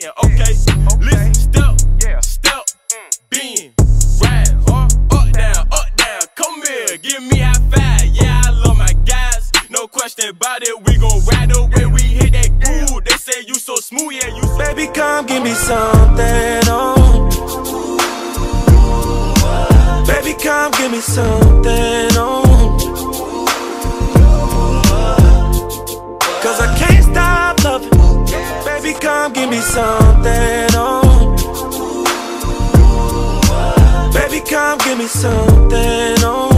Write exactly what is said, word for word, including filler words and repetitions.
Yeah, okay. Listen, step, step, bend, ride, up, down, up, down. Come here, give me high five. Yeah, I love my guys. No question about it. We gon' ride the way we hit that groove. They say you so smooth, yeah, you so baby, come give me something, oh. Baby, come give me something, oh. Cause I can't stop loving. Baby, come give me something, oh. Baby, come give me something, oh.